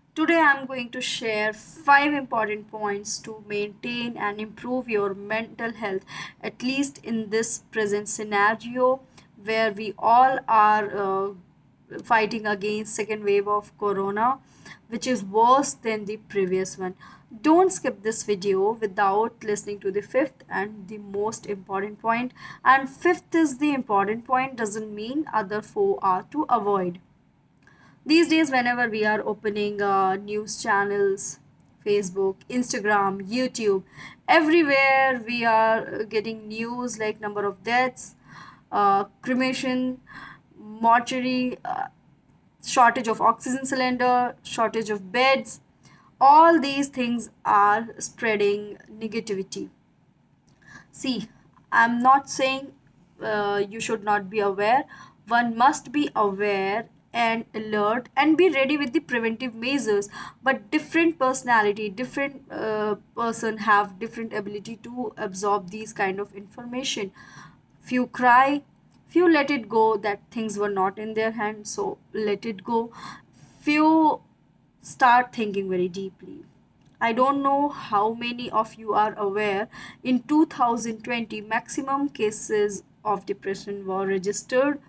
Today I'm going to share 5 important points to maintain and improve your mental health, at least in this present scenario where we all are fighting against second wave of corona, which is worse than the previous one. Don't skip this video without listening to the fifth and the most important point. And fifth is the important point, doesn't mean other four are to avoid. These days, whenever we are opening news channels, Facebook, Instagram, YouTube, everywhere we are getting news like number of deaths, cremation, mortuary, shortage of oxygen cylinder, shortage of beds. All these things are spreading negativity. See, I'm not saying you should not be aware. One must be aware and alert and be ready with the preventive measures. But different personality, different person have different ability to absorb these kind of information. Few cry, few let it go that things were not in their hands, so let it go. Few start thinking very deeply. I don't know how many of you are aware in 2020 maximum cases of depression were registered.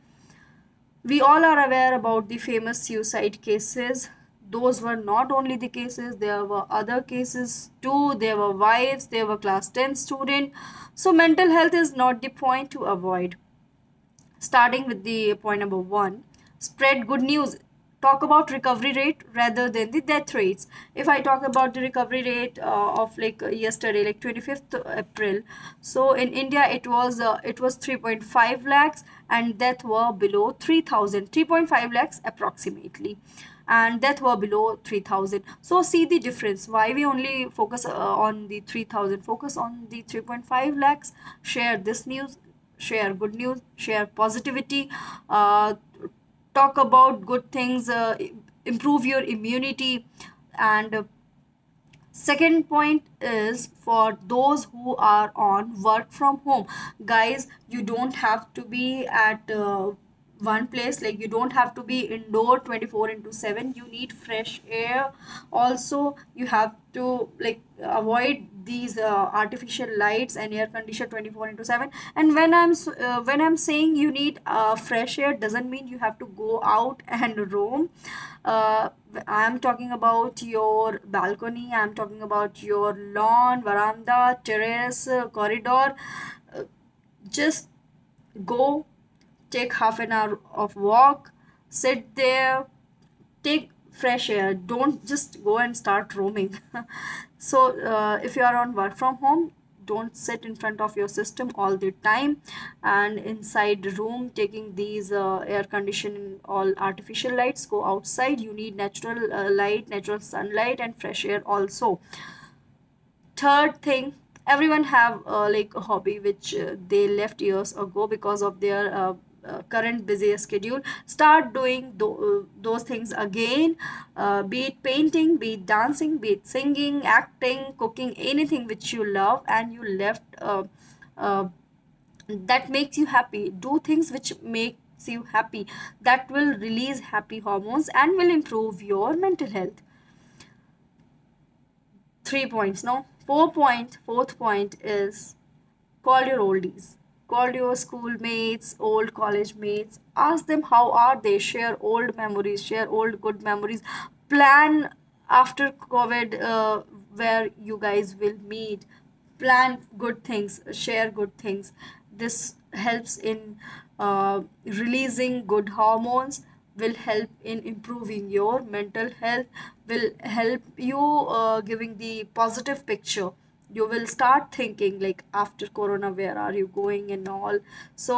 We all are aware about the famous suicide cases. Those were not only the cases, there were other cases too. There were wives, there were class 10 student. So mental health is not the point to avoid. Starting with the point number 1, spread good news. Talk about recovery rate rather than the death rates. If I talk about the recovery rate of like yesterday, like 25th April, so in India it was 3.5 lakhs and death were below 3,000, 3.5 lakhs approximately, and death were below 3,000. So see the difference. Why we only focus on the 3,000? Focus on the 3.5 lakhs. Share this news, share good news, share positivity, uh, talk about good things, improve your immunity. And second point is for those who are on work from home. Guys, you don't have to be at one place, like you don't have to be indoor 24 into 7. You need fresh air. Also you have to like avoid these artificial lights and air conditioner 24 into 7. And when I'm saying you need fresh air, doesn't mean you have to go out and roam. uh, I'm talking about your balcony, I'm talking about your lawn, veranda, terrace, corridor. Uh, just go, take half an hour of walk, sit there, take fresh air. Don't just go and start roaming. So if you are on work from home, don't sit in front of your system all the time and inside the room taking these air conditioning all artificial lights. Go outside, you need natural light, natural sunlight and fresh air also. Third thing, everyone have like a hobby which they left years ago because of their current busy schedule. Start doing those things again, be it painting, be it dancing, be it singing, acting, cooking, anything which you love and you left uh, that makes you happy. Do things which makes you happy, that will release happy hormones and will improve your mental health. 3 points now. Fourth point is call your oldies. Call your schoolmates, old college mates. Ask them how are they. Share old memories. Share old good memories. Plan after COVID where you guys will meet. Plan good things. Share good things. This helps in releasing good hormones, will help in improving your mental health, will help you giving the positive picture. You will start thinking like after corona where are you going and all. So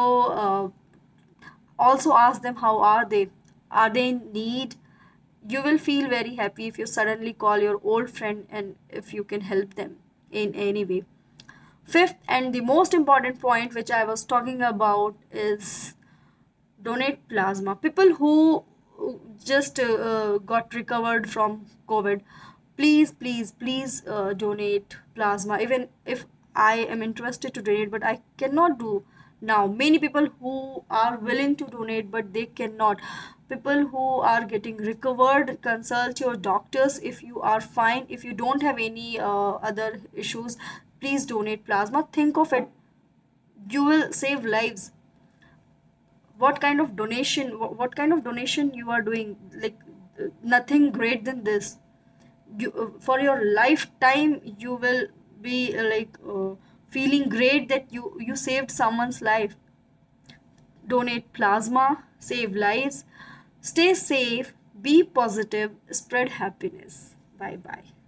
also ask them how are they in need. You will feel very happy if you suddenly call your old friend and if you can help them in any way. Fifth and the most important point which I was talking about is donate plasma. People who just got recovered from COVID, please donate plasma. Even if I am interested to donate, but I cannot do now. Many people who are willing to donate, but they cannot. people who are getting recovered, consult your doctors. If you are fine, if you don't have any other issues, please donate plasma. Think of it, you will save lives. What kind of donation, what kind of donation you are doing? Like nothing great than this. You for your lifetime you will be feeling great that you saved someone's life. Donate plasma, save lives. Stay safe, be positive, spread happiness. Bye bye.